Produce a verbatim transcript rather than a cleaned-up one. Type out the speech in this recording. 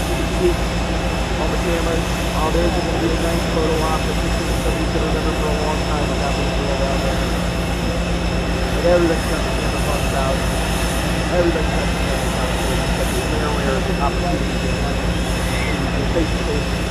You can see on the cameras. Oh, there's going to be a nice photo op that you can, that you can remember for a long time what happened to all down there. But everybody's got the camera phones out. Everybody's got the camera phones out. It's a rare, rare opportunity to face-to-face